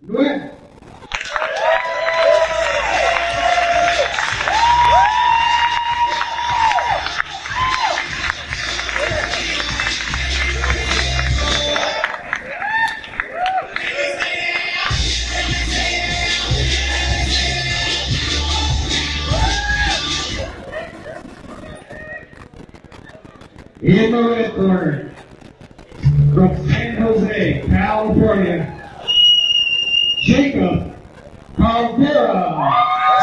Nguyen. In the red corner, from San Jose, California, Jacob Caldera.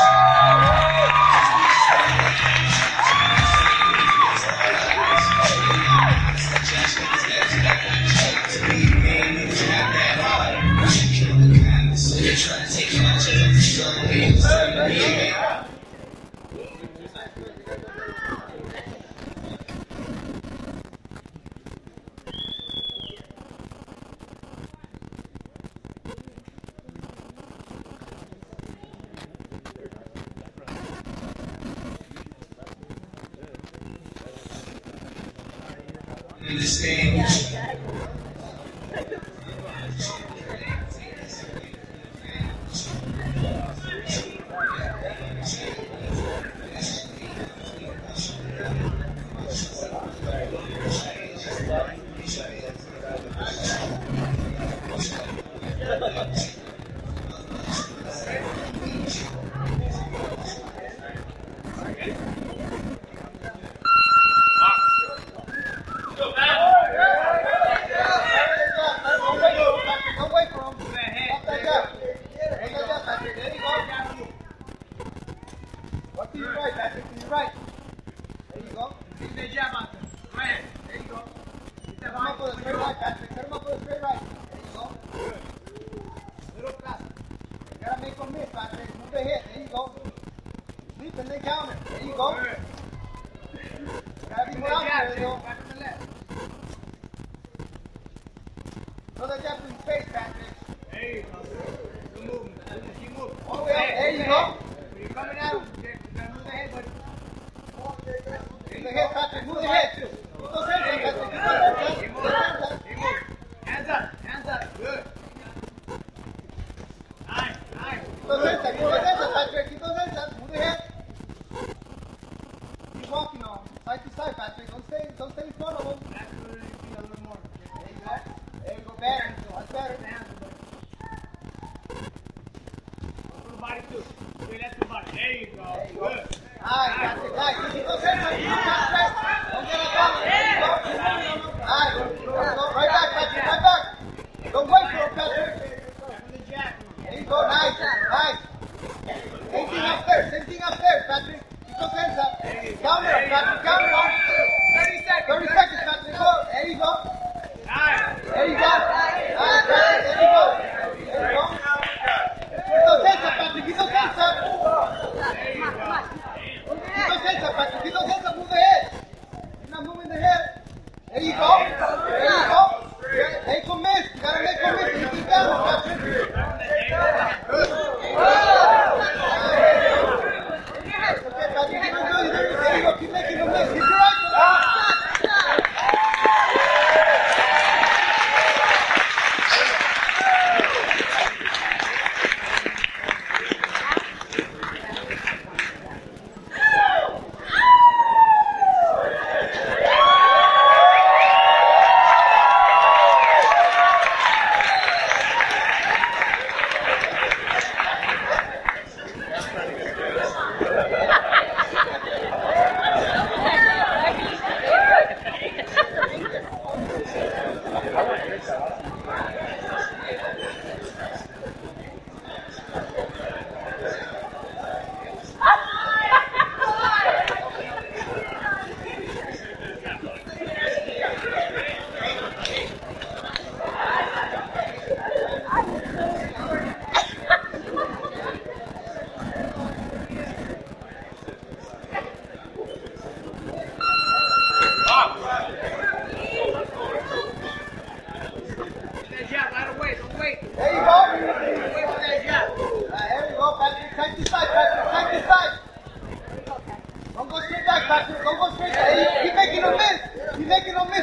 Understand.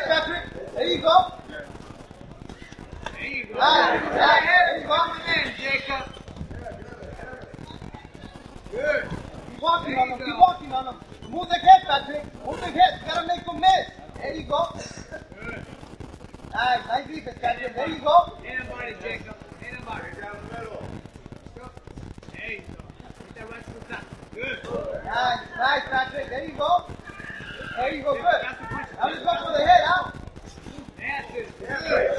There you go, my man, Jake. Move the head, Patrick. Move the head. You gotta make them miss. There you go. Nice. Nice defense, Patrick. There you go. Hit him, buddy, Jacob. Hit him, buddy. Down the middle. There you go. Hit that right to the top. Good. Nice. Nice, Patrick. There you go. There you go. Good. Now let's go for the head, huh? That's it. Move the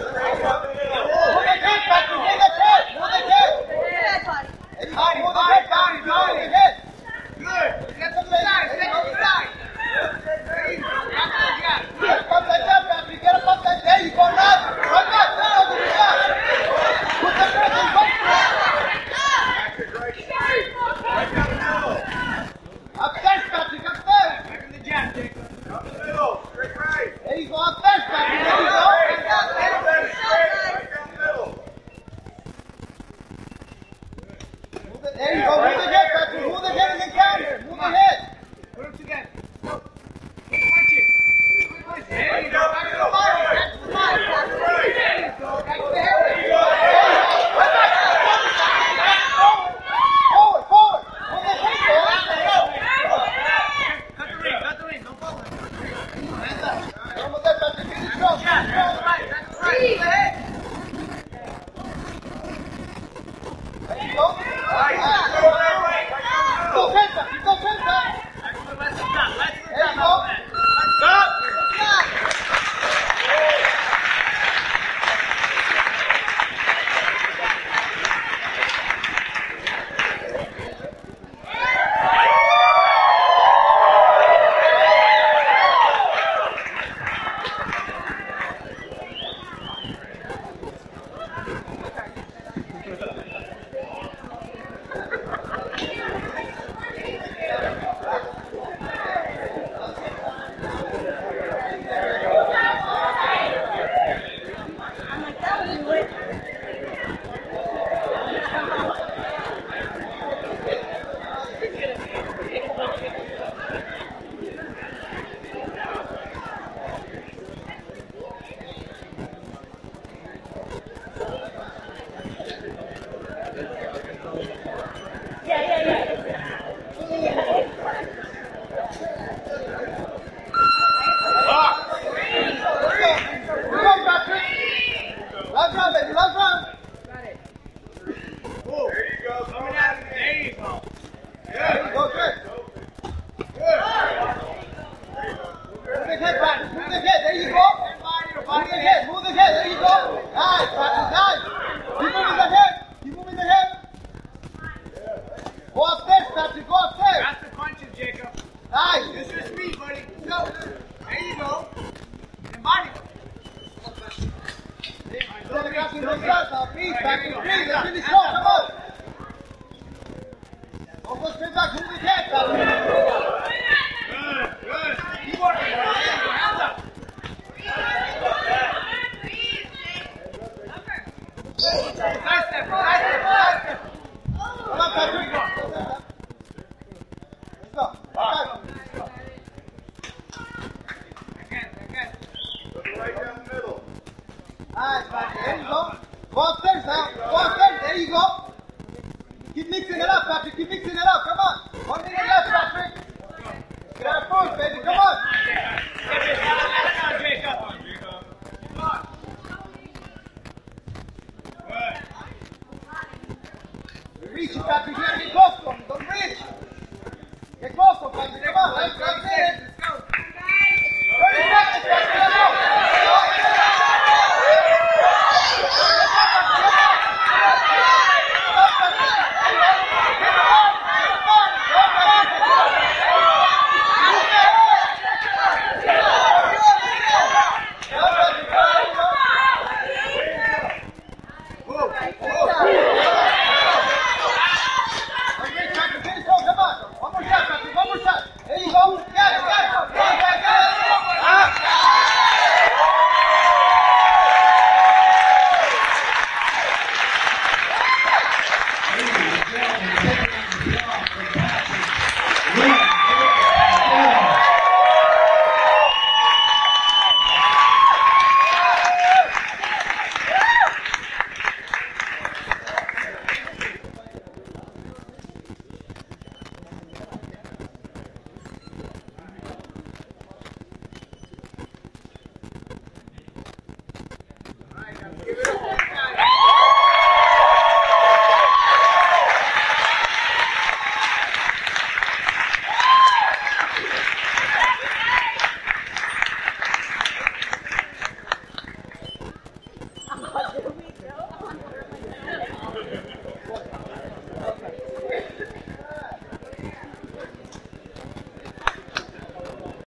head, Patrick. Get that head. Move the head. There you go. Move the head, Patrick. Move the head. Good. Get to the side. Get to the side. There you go. That's what you got. Get up that jump, Patrick. Get up that. There you go. Now. Run back. Now. Good job. Put the pressure. Right down the middle. Upstairs, Patrick. Upstairs. Back in the jab, Jacob. Down the middle. Straight right. There you go. Upstairs, Patrick. There you go. Right down the middle. There you go. Move the head, Patrick. Move the head in the counter. Move the head. Put them together. Go. Quick punches. Quick punches. There you go. Back to the body. Back to the body. There you go. Back to the head. There you go. Forward, forward. Move the head, Cut the ring. Cut the ring. Don't fall. Hands up. Come with that, Patrick. Get it strong. Yeah. Back to the right. Back to the right. Move the head. There you go. Go center. Go center. Back to the right to the top. Right to the There top. you go. Stop. Come, Patrick. Last round, baby. Last round. There you go. Coming out of there. There you go. There you go. Good. Move the head, Patrick. Move the head. There you go. Move the head. Move the head. There you go. Nice, Patrick. Nice. Keep moving the head. Keep moving the head. Go upstairs, Patrick. Go upstairs. That's the punches, Jacob. Nice. This is your speed, buddy. Go. There you go. And body. Instead of grabbing those shots, now please, Patrick. Please, let's finish strong. Come on. Don't go straight back. Move the head, Patrick. Good, good. Keep working. Hands up. Nice step, nice step. Come on, Patrick. Let's go. Again. Right down the middle. Nice, Patrick. There you go. Go upstairs now. Go upstairs. There you go. Keep mixing it up, Patrick. Keep mixing it up. Come on. 1 minute left, Patrick. Get a push, baby. Come on. Reach it, Patrick. You gotta get close to him. Don't reach. Get close to him, Patrick. Come on. Let's go. 30 seconds, Patrick.